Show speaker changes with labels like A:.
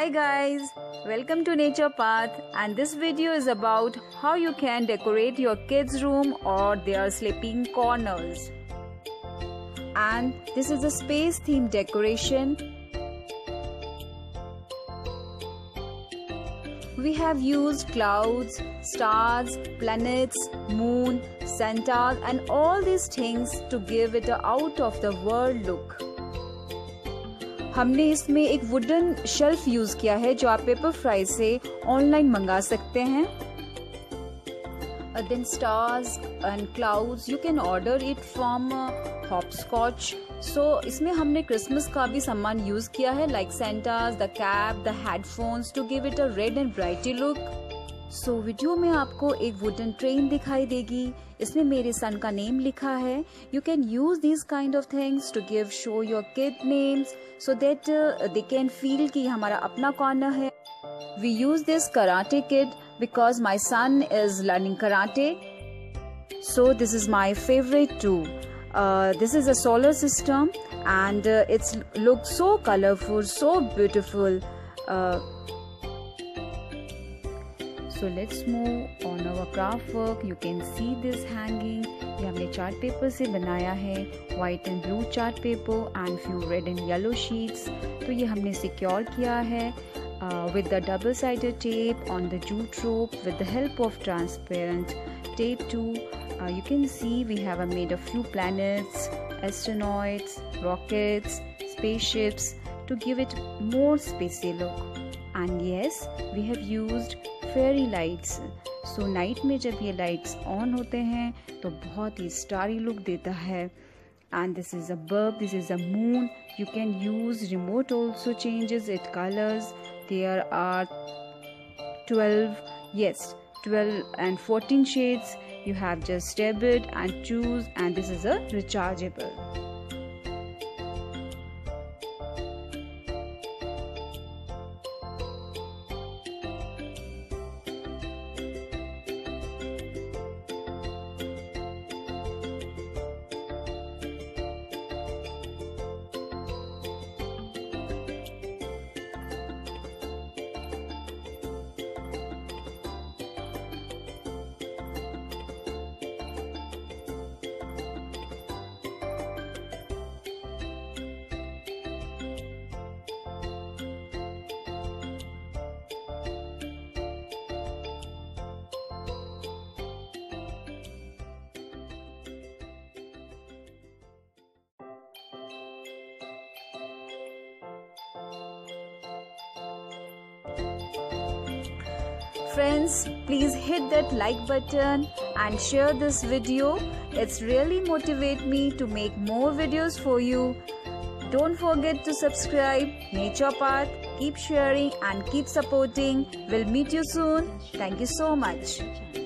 A: Hi guys, welcome to Nature Path, and this video is about how you can decorate your kids' room or their sleeping corners. And this is a space themed decoration. We have used clouds, stars, planets, moon, Santas and all these things to give it a out of the world look. हमने इसमें एक wooden shelf use किया है जो आप paper fry से online मंगा सकते हैं. Then stars and clouds you can order it from hopscotch. So इसमें हमने क्रिसमस का भी सामान यूज किया है like Santas, the cap, the headphones to give it a red and brighty look. So video में आपको एक वुडन ट्रेन दिखाई देगी. इसमें मेरे सन का नेम लिखा है. You can use these kind of things to show your kid names so that they can feel कि हमारा अपना कॉर्नर है. We use this karate kit because my son is learning karate. So this is my favorite too. This is a solar system and it's looks so colorful, so beautiful. So let's move on our craft work. You can see this hanging. ये हमने chart paper से बनाया है. White and blue chart paper and few red and yellow sheets. तो ये हमने secure किया है with the double-sided tape on the jute rope with the help of transparent tape too. You can see we have made a few planets, astronauts, rockets, spaceships to give it more spacey look. And yes, we have used fairy lights. So night में जब ये lights on होते हैं तो बहुत ही starry look देता है. And this is a bulb, this is a moon. You can use remote also changes it colours. There are 12 and 14 shades. You have just tab it and choose, and this is a rechargeable. Friends, please hit that like button and share this video. It's really motivate me to make more videos for you. Don't forget to subscribe. Nature Path. Keep sharing and keep supporting. We'll meet you soon. Thank you so much.